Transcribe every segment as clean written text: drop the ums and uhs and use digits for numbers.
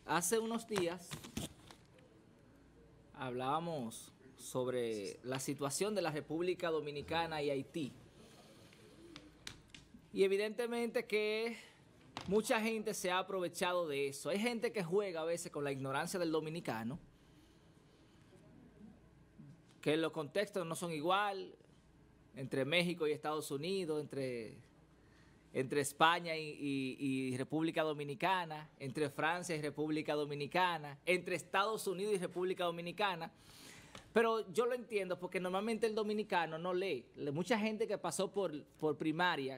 Hace unos días hablábamos sobre la situación de la República Dominicana y Haití. Y evidentemente que mucha gente se ha aprovechado de eso. Hay gente que juega a veces con la ignorancia del dominicano, que los contextos no son igual entre México y Estados Unidos, entre España y República Dominicana, entre Francia y República Dominicana, entre Estados Unidos y República Dominicana. Pero yo lo entiendo porque normalmente el dominicano no lee. Mucha gente que pasó por primaria,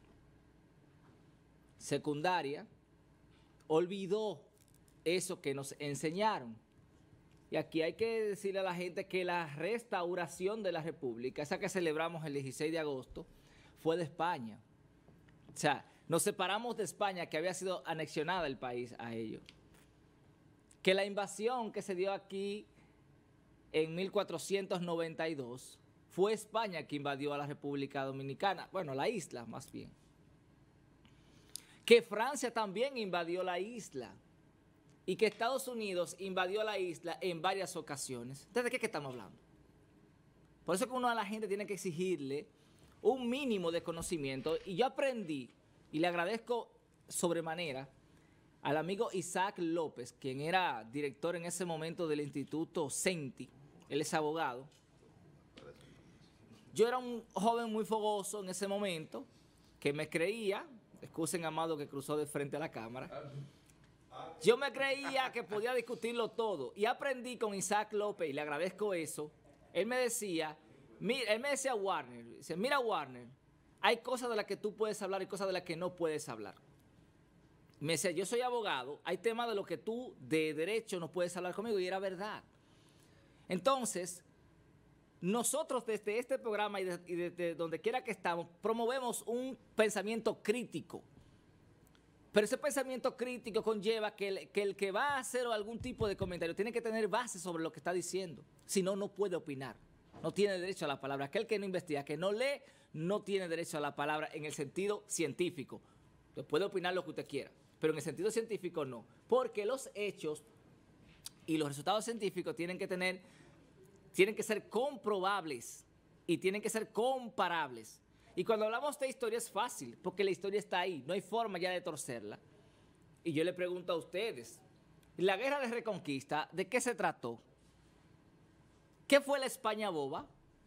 secundaria, olvidó eso que nos enseñaron. Y aquí hay que decirle a la gente que la restauración de la República, esa que celebramos el 16 de agosto, fue de España. O sea, nos separamos de España, que había sido anexionada el país a ellos. Que la invasión que se dio aquí en 1492 fue España que invadió a la República Dominicana, bueno, la isla más bien. Que Francia también invadió la isla y que Estados Unidos invadió la isla en varias ocasiones. ¿Entonces de qué estamos hablando? Por eso que uno a la gente tiene que exigirle un mínimo de conocimiento, y yo aprendí, y le agradezco sobremanera al amigo Isaac López, quien era director en ese momento del Instituto CENTI, él es abogado. Yo era un joven muy fogoso en ese momento, que me creía, excusen Amado que cruzó de frente a la cámara, yo me creía que podía discutirlo todo, y aprendí con Isaac López, y le agradezco eso. Él me decía, Warner, dice, mira Warner, hay cosas de las que tú puedes hablar y cosas de las que no puedes hablar. Me decía, yo soy abogado, hay temas de los que tú de derecho no puedes hablar conmigo, y era verdad. Entonces, nosotros desde este programa y desde donde quiera que estamos, promovemos un pensamiento crítico. Pero ese pensamiento crítico conlleva que el que va a hacer algún tipo de comentario tiene que tener base sobre lo que está diciendo. Si no, no puede opinar. No tiene derecho a la palabra. Aquel que no investiga, que no lee, no tiene derecho a la palabra en el sentido científico. Usted puede opinar lo que usted quiera, pero en el sentido científico no. Porque los hechos y los resultados científicos tienen que ser comprobables y tienen que ser comparables. Y cuando hablamos de historia es fácil, porque la historia está ahí, no hay forma ya de torcerla. Y yo le pregunto a ustedes, la guerra de Reconquista, ¿de qué se trató? ¿Qué fue la España boba?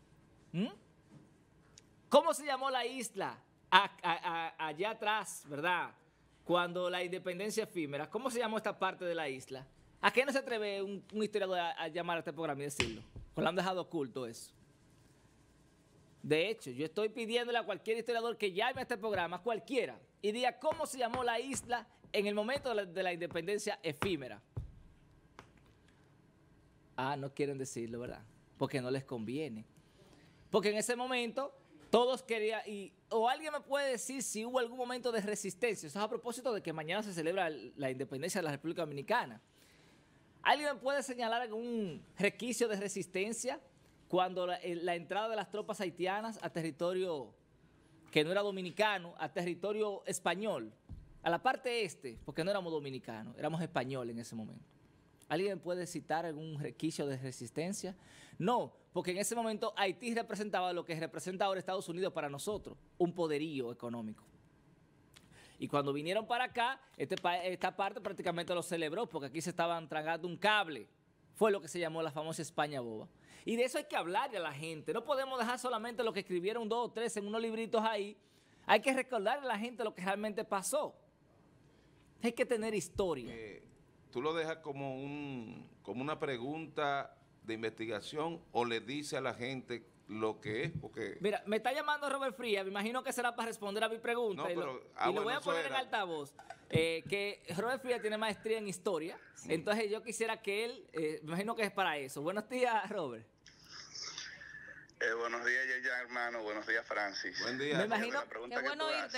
¿Cómo se llamó la isla allá atrás, verdad? Cuando la independencia efímera, ¿cómo se llamó esta parte de la isla? ¿A qué no se atreve un historiador a llamar a este programa y decirlo? Pues lo han dejado oculto eso. De hecho, yo estoy pidiéndole a cualquier historiador que llame a este programa, cualquiera, y diga cómo se llamó la isla en el momento de la independencia efímera. Ah, no quieren decirlo, ¿verdad? Porque no les conviene. Porque en ese momento todos querían, o alguien me puede decir si hubo algún momento de resistencia. Eso es a propósito de que mañana se celebra la independencia de la República Dominicana. ¿Alguien me puede señalar algún resquicio de resistencia cuando la entrada de las tropas haitianas a territorio que no era dominicano, a territorio español, a la parte este, porque no éramos dominicanos, éramos españoles en ese momento? ¿Alguien puede citar algún resquicio de resistencia? No, porque en ese momento Haití representaba lo que representa ahora Estados Unidos para nosotros, un poderío económico. Y cuando vinieron para acá, esta parte prácticamente lo celebró, porque aquí se estaban tragando un cable. Fue lo que se llamó la famosa España boba. Y de eso hay que hablarle a la gente. No podemos dejar solamente lo que escribieron 2 o 3 en unos libritos ahí. Hay que recordarle a la gente lo que realmente pasó. Hay que tener historia. ¿Tú lo dejas como una pregunta de investigación o le dice a la gente lo que es? Porque mira, me está llamando Robert Frías, me imagino que será para responder a mi pregunta. No, y lo voy a poner en altavoz. Que Robert Frías tiene maestría en historia, entonces yo quisiera que él, me imagino que es para eso. Buenos días, Robert. Buenos días, Yeyan, hermano. Buenos días, Francis. Buen día. Me imagino. Qué bueno irte,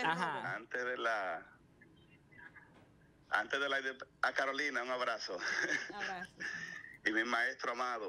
Antes de la a Carolina, un abrazo. Abrazo. Y mi maestro amado.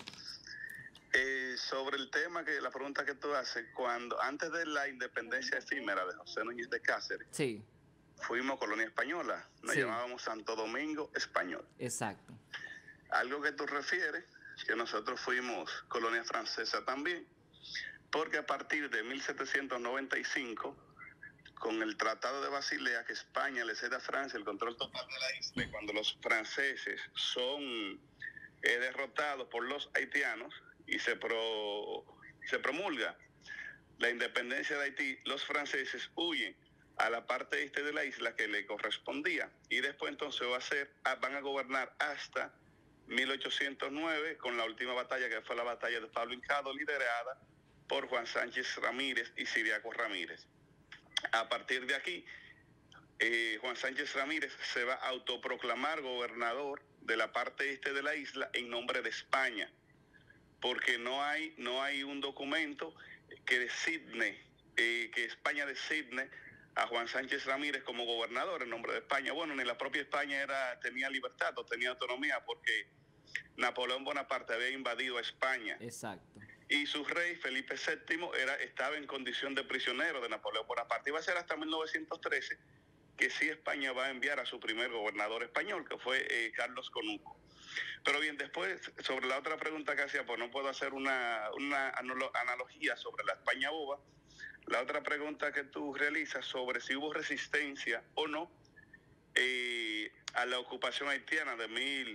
Sobre el tema, la pregunta que tú haces, antes de la independencia efímera de José Núñez de Cáceres, sí, fuimos colonia española. Nos Sí. llamábamos Santo Domingo Español. Exacto. Algo que tú refieres, que nosotros fuimos colonia francesa también, porque a partir de 1795, con el Tratado de Basilea, que España le cede a Francia el control total de la isla, y cuando los franceses son derrotados por los haitianos y se promulga la independencia de Haití, los franceses huyen a la parte este de la isla que le correspondía, y después entonces van a gobernar hasta 1809 con la última batalla, que fue la batalla de Pablo Hincado, liderada por Juan Sánchez Ramírez y Ciriaco Ramírez. A partir de aquí, Juan Sánchez Ramírez se va a autoproclamar gobernador de la parte este de la isla en nombre de España, porque no hay un documento que designe, que España designe a Juan Sánchez Ramírez como gobernador en nombre de España. Bueno, ni la propia España tenía libertad o tenía autonomía, porque Napoleón Bonaparte había invadido a España. Exacto. Y su rey, Felipe VII, estaba en condición de prisionero de Napoleón Bonaparte. Iba a ser hasta 1913 que sí España va a enviar a su primer gobernador español, que fue Carlos Conuco. Pero bien, después, sobre la otra pregunta que hacía, pues no puedo hacer una analogía sobre la España boba. La otra pregunta que tú realizas sobre si hubo resistencia o no a la ocupación haitiana de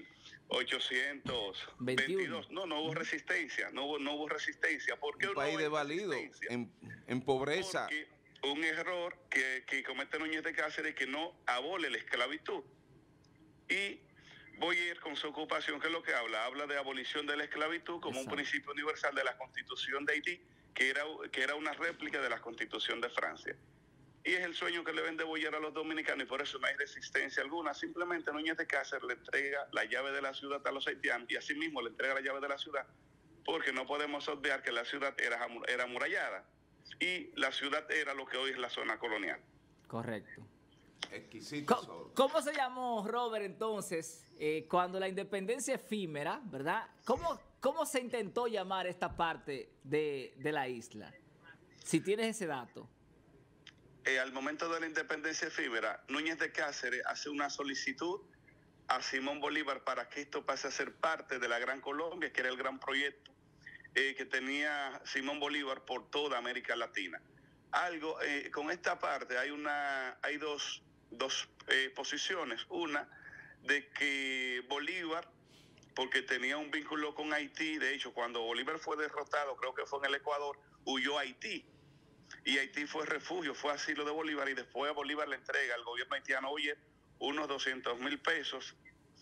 1822. No hubo resistencia, no hubo resistencia. ¿Por qué Un no país hay desvalido, resistencia? en pobreza. Porque un error que comete Núñez de Cáceres, que no abole la esclavitud. Y Boyer, con su ocupación, ¿qué es lo que habla? Habla de abolición de la esclavitud como un principio universal de la Constitución de Haití, que era una réplica de la Constitución de Francia. Y es el sueño que le vende Boyer a los dominicanos, y por eso no hay resistencia alguna. Simplemente Núñez de Cáceres le entrega la llave de la ciudad a los haitianos, y así mismo le entrega la llave de la ciudad, porque no podemos obviar que la ciudad era amurallada, y la ciudad era lo que hoy es la zona colonial. Correcto. Exquisito. ¿Cómo se llamó, Robert, entonces, cuando la independencia efímera, ¿verdad? ¿Cómo se intentó llamar esta parte de la isla? Si tienes ese dato. Al momento de la independencia efímera, Núñez de Cáceres hace una solicitud a Simón Bolívar para que esto pase a ser parte de la Gran Colombia, que era el gran proyecto que tenía Simón Bolívar por toda América Latina. Con esta parte hay dos posiciones. Una, de que Bolívar, porque tenía un vínculo con Haití, de hecho, cuando Bolívar fue derrotado, creo que fue en el Ecuador, huyó a Haití. Y Haití fue refugio, fue asilo de Bolívar, y después a Bolívar le entrega al gobierno haitiano Boyer unos 200,000 pesos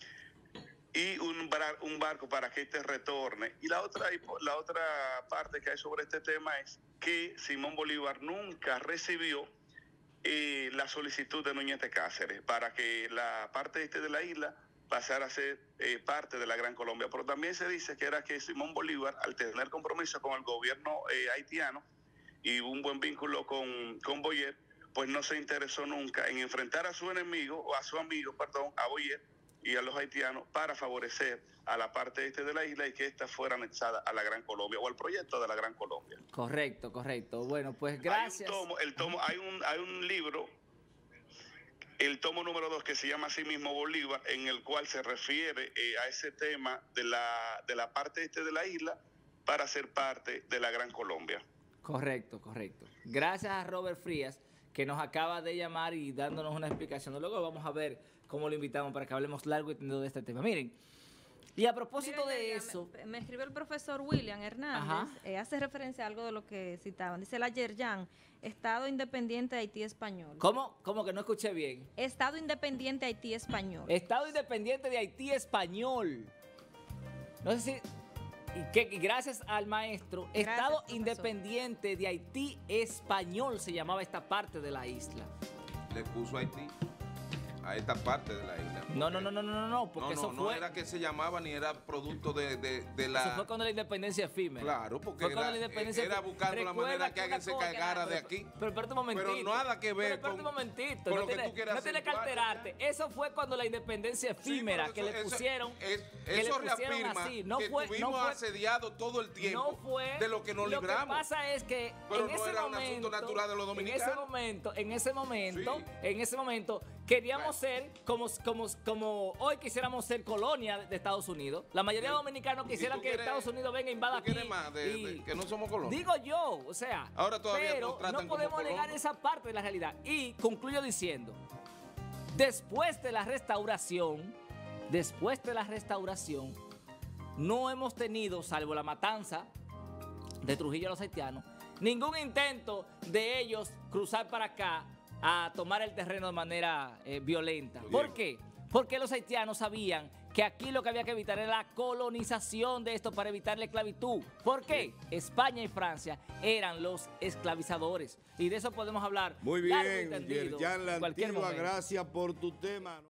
y un barco para que este retorne. Y la otra parte que hay sobre este tema es que Simón Bolívar nunca recibió la solicitud de Núñez de Cáceres para que la parte este de la isla pasara a ser parte de la Gran Colombia. Pero también se dice que era que Simón Bolívar, al tener compromiso con el gobierno haitiano y un buen vínculo con Boyer, pues no se interesó nunca en enfrentar a su enemigo, o a su amigo, perdón, a Boyer y a los haitianos, para favorecer a la parte este de la isla y que ésta fuera anexada a la Gran Colombia, o al proyecto de la Gran Colombia. Correcto. Bueno, pues gracias. Hay un libro, el tomo número 2, que se llama así mismo Bolívar, en el cual se refiere a ese tema de la parte este de la isla para ser parte de la Gran Colombia. Correcto. Gracias a Robert Frías, que nos acaba de llamar y dándonos una explicación. Luego vamos a ver cómo lo invitamos para que hablemos largo y tendido de este tema. Miren, y a propósito de eso... Me escribe el profesor William Hernández, hace referencia a algo de lo que citaban. Dice la Yerjan, Estado Independiente de Haití Español. ¿Cómo que no escuché bien? Estado Independiente de Haití Español. Estado Independiente de Haití Español. No sé si... Y gracias al maestro, Gracias, Estado profesor. Independiente de Haití Español se llamaba esta parte de la isla. Le puso Haití. a esta parte de la isla. No, porque eso fue... No era que se llamaba ni era producto de la... Eso fue cuando la independencia efímera. Claro, porque era buscando la manera que alguien se cagara de aquí. Pero espérate un momentito. Pero nada que ver con un momentito. lo que tú quieras no tienes que alterarte. Eso fue cuando la independencia efímera, sí, que le pusieron... Eso reafirma así. que estuvimos asediados todo el tiempo de lo que nos libramos. Lo que pasa es que pero no era un asunto natural de los dominicanos. En ese momento queríamos ser como hoy quisiéramos ser colonia de Estados Unidos. La mayoría de dominicanos quisieran que Estados Unidos venga e invada aquí. Más que no somos colonia? Digo yo, o sea, ahora todavía pero no podemos negar esa parte de la realidad. Y concluyo diciendo, después de la restauración, no hemos tenido, salvo la matanza de Trujillo a los haitianos, ningún intento de ellos cruzar para acá a tomar el terreno de manera violenta. ¿Por qué? Porque los haitianos sabían que aquí lo que había que evitar era la colonización de esto para evitar la esclavitud. ¿Por qué? España y Francia eran los esclavizadores. Y de eso podemos hablar. Muy bien, Yerjan La Antigua, gracias por tu tema.